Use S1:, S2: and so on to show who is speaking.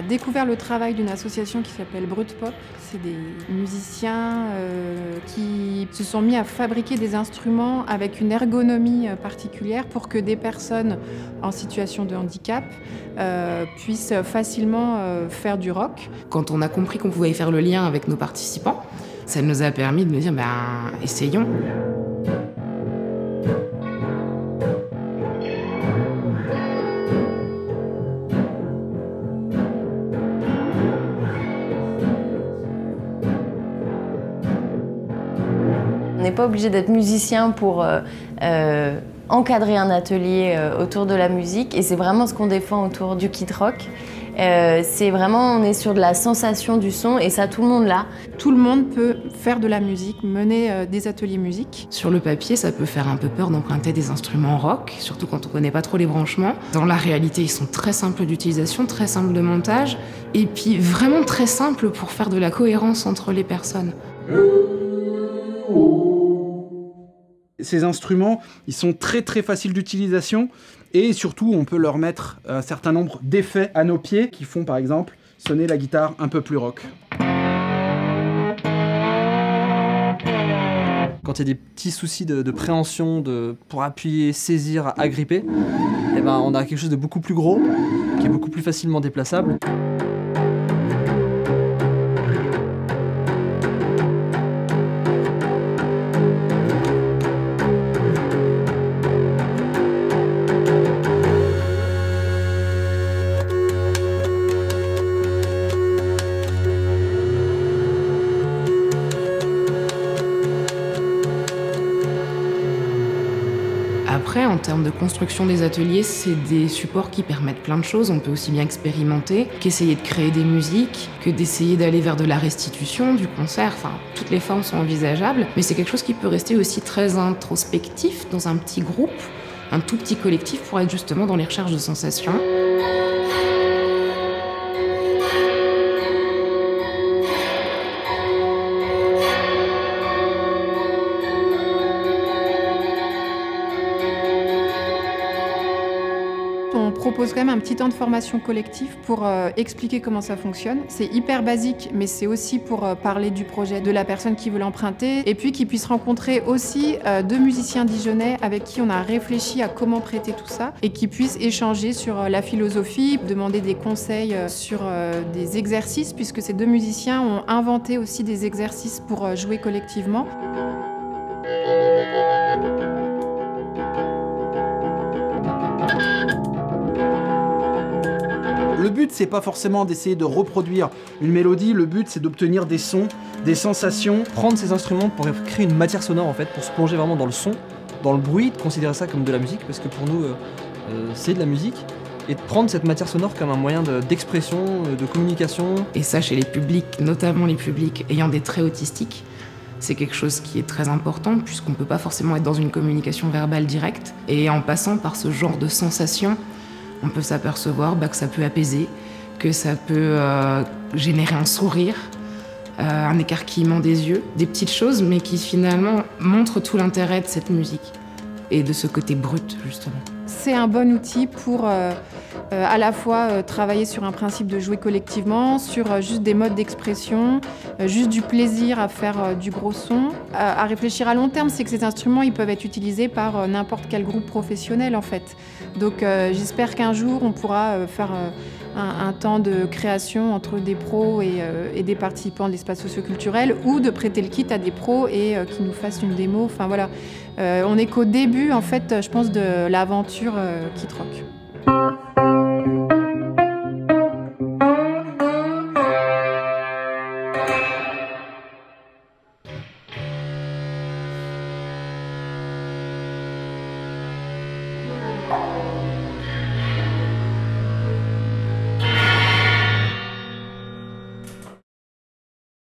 S1: découvert le travail d'une association qui s'appelle Brut Pop. C'est des musiciens qui se sont mis à fabriquer des instruments avec une ergonomie particulière pour que des personnes en situation de handicap puissent facilement faire du rock.
S2: Quand on a compris qu'on pouvait faire le lien avec nos participants, ça nous a permis de nous dire essayons.
S3: On n'est pas obligé d'être musicien pour encadrer un atelier autour de la musique, et c'est vraiment ce qu'on défend autour du Kid Rock. C'est vraiment, on est sur de la sensation du son, et ça, tout le monde l'a.
S1: Tout le monde peut faire de la musique, mener des ateliers musique.
S2: Sur le papier, ça peut faire un peu peur d'emprunter des instruments rock, surtout quand on ne connaît pas trop les branchements. Dans la réalité, ils sont très simples d'utilisation, très simples de montage, et puis vraiment très simples pour faire de la cohérence entre les personnes.
S4: Ces instruments, ils sont très faciles d'utilisation et surtout on peut leur mettre un certain nombre d'effets à nos pieds qui font par exemple sonner la guitare un peu plus rock.
S5: Quand il y a des petits soucis de préhension, pour appuyer, saisir, agripper, on a quelque chose de beaucoup plus gros, qui est beaucoup plus facilement déplaçable.
S2: Après, en termes de construction des ateliers, c'est des supports qui permettent plein de choses. On peut aussi bien expérimenter qu'essayer de créer des musiques, que d'essayer d'aller vers de la restitution, du concert. Enfin, toutes les formes sont envisageables. Mais c'est quelque chose qui peut rester aussi très introspectif dans un petit groupe, un tout petit collectif pour être justement dans les recherches de sensations.
S1: On propose quand même un petit temps de formation collective pour expliquer comment ça fonctionne. C'est hyper basique, mais c'est aussi pour parler du projet de la personne qui veut l'emprunter, et puis qu'ils puissent rencontrer aussi deux musiciens dijonnais avec qui on a réfléchi à comment prêter tout ça, et qui puissent échanger sur la philosophie, demander des conseils sur des exercices, puisque ces deux musiciens ont inventé aussi des exercices pour jouer collectivement.
S4: Le but, c'est pas forcément d'essayer de reproduire une mélodie, le but, c'est d'obtenir des sons, des sensations.
S5: Prendre ces instruments pour créer une matière sonore, en fait, pour se plonger vraiment dans le son, dans le bruit, de considérer ça comme de la musique, parce que pour nous, c'est de la musique. Et de prendre cette matière sonore comme un moyen d'expression, de communication.
S2: Et ça, chez les publics, notamment les publics ayant des traits autistiques, c'est quelque chose qui est très important, puisqu'on ne peut pas forcément être dans une communication verbale directe. Et en passant par ce genre de sensations, on peut s'apercevoir que ça peut apaiser, que ça peut générer un sourire, un écarquillement des yeux, des petites choses, mais qui finalement montrent tout l'intérêt de cette musique et de ce côté brut, justement.
S1: C'est un bon outil pour à la fois travailler sur un principe de jouer collectivement, sur juste des modes d'expression, juste du plaisir à faire du gros son. À réfléchir à long terme, c'est que ces instruments ils peuvent être utilisés par n'importe quel groupe professionnel en fait. Donc j'espère qu'un jour on pourra faire un temps de création entre des pros et des participants de l'espace socioculturel, ou de prêter le kit à des pros et qui nous fassent une démo. Enfin voilà, on n'est qu'au début en fait, je pense, de l'aventure Kid Rock.